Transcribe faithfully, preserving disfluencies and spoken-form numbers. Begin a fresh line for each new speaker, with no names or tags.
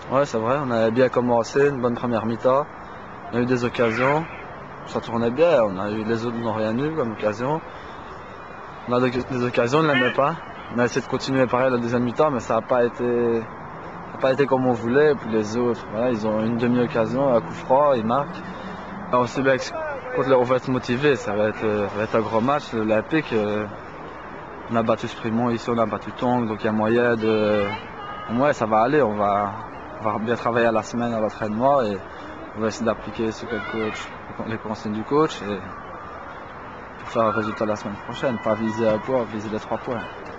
Ouais, c'est vrai, on avait bien commencé, une bonne première mi-temps. On a eu des occasions, ça tournait bien. On a eu, les autres n'ont rien eu comme occasion. On a des, des occasions, on ne les met pas. On a essayé de continuer pareil la deuxième mi-temps, mais ça n'a pas été, ça a pas été comme on voulait. Et puis les autres, voilà, ils ont une demi-occasion, un coup franc, ils marquent. Alors, on sait bien que contre le- on va être motivé, ça va être, ça va être un gros match. L'Olympique, euh, on a battu Sprimont ici, on a battu Tong, donc il y a moyen de. Ouais, ça va aller, on va, on va bien travailler à la semaine à l'entraînement et on va essayer d'appliquer ce que le coach, les consignes du coach et pour faire un résultat la semaine prochaine, pas viser un point, viser les trois points.